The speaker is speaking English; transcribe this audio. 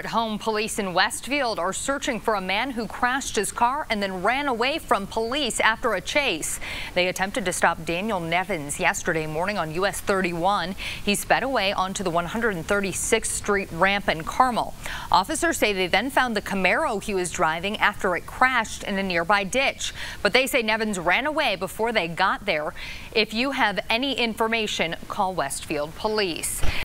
At home, police in Westfield are searching for a man who crashed his car and then ran away from police after a chase. They attempted to stop Daniel Nevins yesterday morning on US 31. He sped away onto the 136th Street ramp in Carmel. Officers say they then found the Camaro he was driving after it crashed in a nearby ditch. But they say Nevins ran away before they got there. If you have any information, call Westfield Police.